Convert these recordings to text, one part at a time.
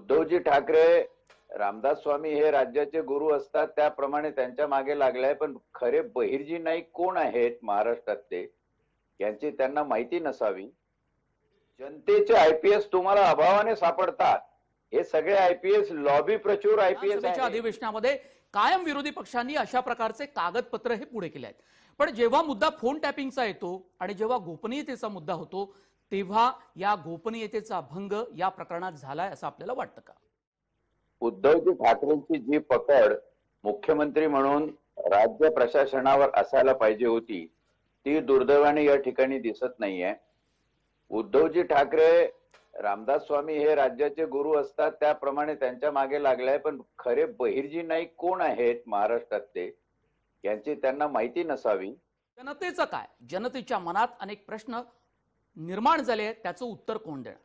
उद्धवजी ठाकरे रामदास स्वामी हे राज्याचे गुरु असतात त्याप्रमाणे त्यांच्या मागे लागलाय, पण खरे बहिर्जी नाईक कोण आहेत महाराष्ट्रातले यांची त्यांना माहिती नसावी. जनतेचे आयपीएस तुम्हाला अभावाने सापडतात. हे सगळे आयपीएस लॉबी प्रचुर आयपीएस आहे. अधिवेशनामध्ये कायम विरोधी पक्षांनी अशा प्रकारचे कागदपत्र हे पुढे केले आहेत. पण जेव्हा मुद्दा फोन टॅपिंगचा येतो आणि जेव्हा गोपनीयतेचा मुद्दा होतो तेव्हा या गोपनीयतेचा भंग या प्रकरणात झालाय असं आपल्याला वाटतं का? उद्धवजी ठाकरेंची जी पकड मुख्यमंत्री म्हणून राज्य प्रशासनावर असायला पाहिजे होती ती दुर्दैवाने या ठिकाणी दिसत नाहीये. उद्धवजी ठाकरे रामदास स्वामी हे राज्याचे गुरु असतात त्याप्रमाणे त्यांच्या मागे लागलाय, पण खरे बहिर्जी नाईक कोण आहेत महाराष्ट्रातले यांची त्यांना माहिती नसावी. जनतेचं काय? जनतेच्या मनात अनेक प्रश्न निर्माण झाले, त्याचं उत्तर कोण देणार?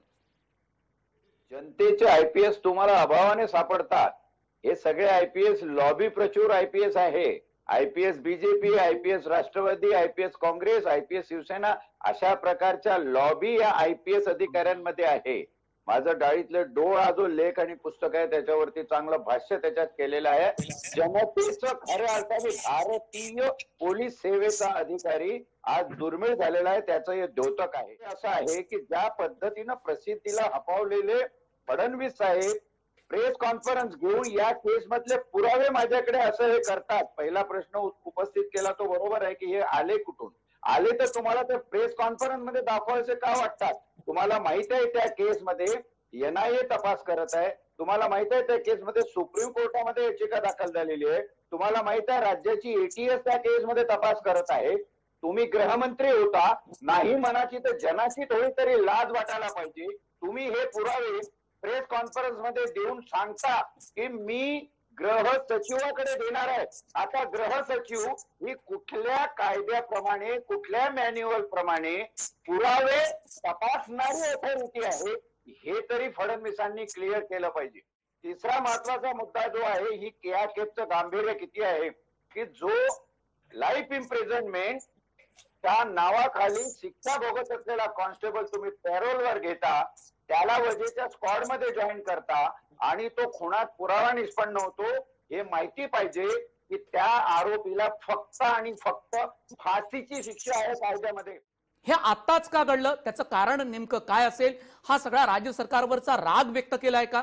जनतेचे आयपीएस तुम्हाला अभावाने सापडतात. हे सगळे आयपीएस लॉबी प्रचुर आयपीएस आहे. IPS BJP, IPS Rashtravadi, IPS Congress, IPS Shivsena अशा प्रकारच्या लॉबी या आयपीएस अधिकाऱ्यांमध्ये आहे. माझं डाळीतलं डोळ हा जो लेख आणि पुस्तक आहे त्याच्यावरती चांगलं भाष्य त्याच्यात केलेलं आहे. जनतेचं खऱ्या अर्थाने भारतीय पोलीस सेवेचा अधिकारी आज दुर्मिळ झालेला आहे. त्याचं हे द्योतक आहे. असं आहे की ज्या पद्धतीनं प्रसिद्धीला हपावलेले फडणवीस साहेब प्रेस कॉन्फरन्स घेऊन या केस मधले पुरावे माझ्याकडे असं हे करतात. पहिला प्रश्न उपस्थित केला तो बरोबर आहे की हे आले कुठून? आले तर तुम्हाला ते प्रेस कॉन्फरन्स मध्ये दाखवायचे का वाटतात? तुम्हाला माहित आहे त्या केसमध्ये एनआयए तपास करत आहे. तुम्हाला माहित आहे त्या केसमध्ये सुप्रीम कोर्टामध्ये याचिका दाखल झालेली आहे. तुम्हाला माहित आहे राज्याची एटीएस त्या केसमध्ये तपास करत आहे. तुम्ही गृहमंत्री होता, नाही मनाची तर जनाची थोडी तरी लाज वाटायला पाहिजे. तुम्ही हे पुरावे प्रेस कॉन्फरन्स मध्ये देऊन सांगता की मी गृह सचिवाकडे देणार आहे. आता गृह सचिव ही कुठल्या कायद्याप्रमाणे, कुठल्या मॅन्युअल प्रमाणे पुरावे तपासणारी अथॉरिटी आहे हे तरी फडणवीसांनी क्लिअर केलं पाहिजे. तिसरा महत्वाचा मुद्दा जो आहे, ही या केसचं गांभीर्य किती आहे की जो लाईफ इम्प्रिझनमेंट त्या नावाखाली शिक्षा भोगत असलेला कॉन्स्टेबल तुम्ही पॅरोलवर घेता, त्याला वजेच्या स्क्वॉड मध्ये जॉईन करता आणि तो खुनात पुरावा निष्पन्न होतो. हे माहिती पाहिजे की त्या आरोपीला फक्त आणि फक्त फाशीची शिक्षा आहे कायद्यामध्ये. हे आताच का घडलं? त्याचं कारण नेमकं काय असेल? हा सगळा राज्य सरकारवरचा राग व्यक्त केलाय का?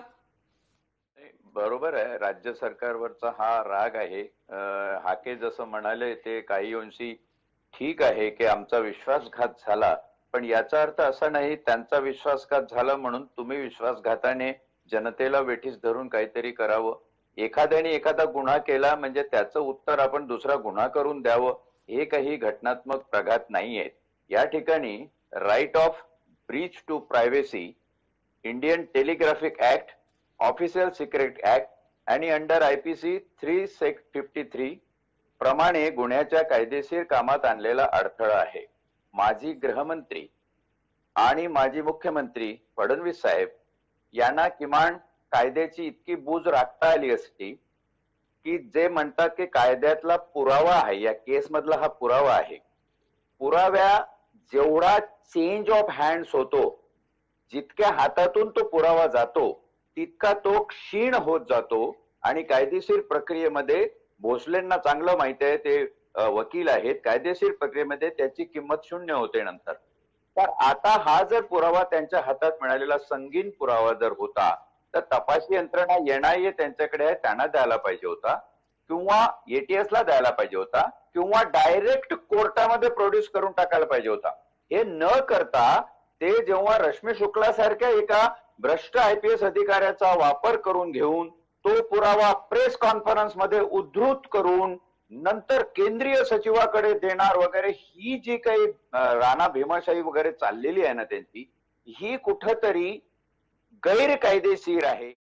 बरोबर आहे, राज्य सरकारवरचा हा राग आहे. हाके जसं म्हणाले ते काही अंशी ठीक आहे की आमचा विश्वासघात झाला, पण याचा अर्थ असा नाही त्यांचा विश्वासघात झाला म्हणून तुम्ही विश्वासघाताने जनतेला वेठीस धरून काहीतरी करावं. एखाद्याने एखादा गुन्हा केला म्हणजे त्याचं उत्तर आपण दुसरा गुन्हा करून द्यावं, हे काही घटनात्मक प्रघात नाहीये. या ठिकाणी right of breach to privacy, Indian telegraphic act, official secret act आणि अंडर आयपीसी 353 प्रमाणे गुन्ह्याच्या कायदेशीर कामात आणलेला अडथळा आहे. माजी गृहमंत्री आणि माजी मुख्यमंत्री फडणवीस साहेब यांना किमान कायद्याची इतकी बूज राखता आली असती की जे म्हणतात की कायद्यातला पुरावा आहे, या केस मधला हा पुरावा आहे. पुराव्या जेवढा चेंज ऑफ हँड्स होतो, जितक्या हातातून तो पुरावा जातो तितका तो क्षीण होत जातो आणि कायदेशीर प्रक्रियेमध्ये भोसलेंना चांगलं माहिती आहे, ते वकील आहेत, कायदेशीर प्रक्रियेमध्ये त्याची किंमत शून्य होते नंतर. तर आता हा जर पुरावा त्यांच्या हातात मिळालेला संगीन पुरावा जर होता तर तपासी यंत्रणा एनआयए त्यांच्याकडे आहे, त्यांना द्यायला पाहिजे होता किंवा एटीएस ला द्यायला पाहिजे होता किंवा डायरेक्ट कोर्टामध्ये प्रोड्यूस करून टाकायला पाहिजे होता. हे न करता ते जेव्हा रश्मी शुक्ला सारख्या एका भ्रष्ट आयपीएस अधिकाऱ्याचा वापर करून घेऊन तो पुरावा प्रेस कॉन्फरन्स मध्ये उद्धृत करून नंतर केंद्रीय सचिवाकडे देणार वगैरे, ही जी काही राणा भीमाशाही वगैरे चाललेली आहे ना त्यांची, ही कुठंतरी गैरकायदेशीर आहे.